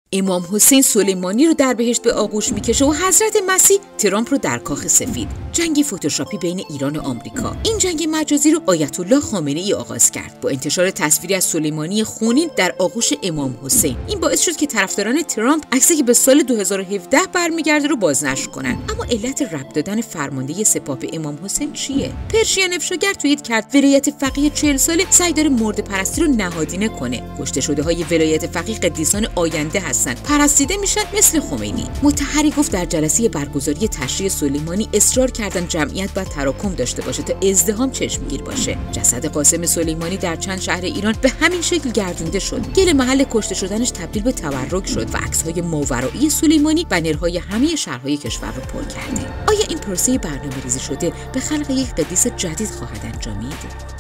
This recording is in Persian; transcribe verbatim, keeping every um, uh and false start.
امام حسین سلیمانی رو در بهشت به آغوش میکشه و حضرت مسیح ترامپ رو در کاخ سفید. جنگ فتوشاپی بین ایران و آمریکا. این جنگ مجازی رو آیت الله خامنه ای آغاز کرد با انتشار تصویری از سلیمانی خونین در آغوش امام حسین. این باعث شد که طرفداران ترامپ عکسی که به سال دو هزار و هفده برمیگرده رو بازنشر کنن. اما علت ربط دادن فرمانده سپاه به امام حسین چیه؟ پرشین افشاگر توییت کرد ولایت فقیه چهل ساله سعی داره مرده پرستی رو نهادینه کنه. کشته شده های ولایت فقیه قدیسان آینده هستن، پرستیده میشن مثل خمینی. مطهری گفت در جلسه برگزاری تشییع سلیمانی اصرار کردن جمعیت باید تراکم داشته باشه تا ازدحام چشمگیر باشه. جسد قاسم سلیمانی در چند شهر ایران به همین شکل گردونده شد. گل محل کشته شدنش تبدیل به تورک شد و عکس‌های ماورایی سلیمانی بنرهای همه شهرهای کشور رو پر کرده. آیا این پروسه برنامه‌ریزی شده به خلق یک قدیس جدید خواهد انجامید؟